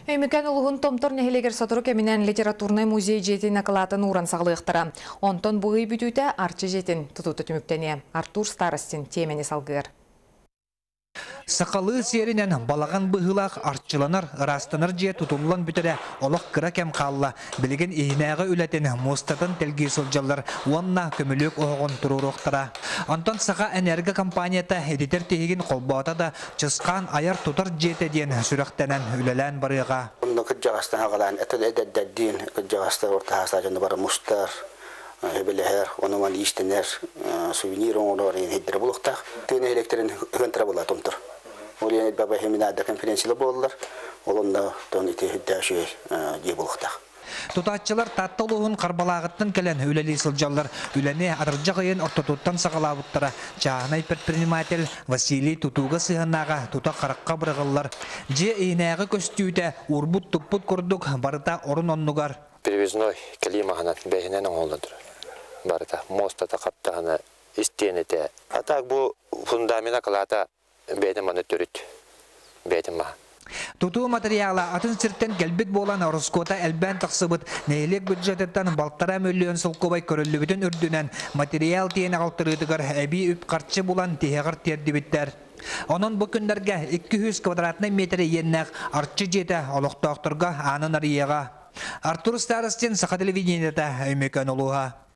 Өймікен ұлығын томтор нәхелегер сатыру кемінен литературный музей жетін ақылатын уран сағылықтыра. Онтон бұғы бүтуті арчы жетін тұтуты түміктене. Артур Старостин темені салғыр. Сақалы серінен балаған бұғылақ артчыланар, растанар же тұтылылан бүтірі олық кіра кәм қалла. Білген ейінәғы үләтен мұстатын тәлгі солжалар уанна көмілік оғын тұруруқтыра. Антон сақа энерго компанията едетер тегін қолбаута да чысқан аяр тұтар жеті ден сүріқтенен үлелән барыға. Онды күджағастан ағалан әтіл әдәддәдден күджағасты орта хасажында бары мұстар. Hebeleher, onuman iştenler, suvenir onları hediye bulukta. Tüne elektriğin hıntıra bula tomtur. Olyan baba heminada konferansiyle bollar. Olanda toniti hediye şey diye bulukta. Tutatçılar tattılığın karbalağıttın kelen üleli sılcalar üleni adırcağıyın ortatuttan sağalabıttıra. Çağınay предприниматель Василий Tutuga sığınağa tuta qaraqqa bırığıllar. Je iğnəği köstüyde urbut tupput kurduk barıta orun onnugar. Перевезной климаханат бәйінен оңолдыр. Барыта моста тақаптағына істенеті. Атақ бұл фундамена қылата бәйден маны түріт. Бәйден ма. Tutu материала атын сірттен келбет болан Ороскота әлбән тақсыбыт нәйлек бюджеттен балтара мөллион сылқобай көрілі үрдінен материал тейін ағалтырыдығыр әбі үп қартшы болан тейғыр тердібіттер. Onun bu günlerge 200 kvadratный метр еннәк артчы жеті олықтақтырға анын арияға. Артур Старостин, Сақа телевидениеті, Өймекен Олуға.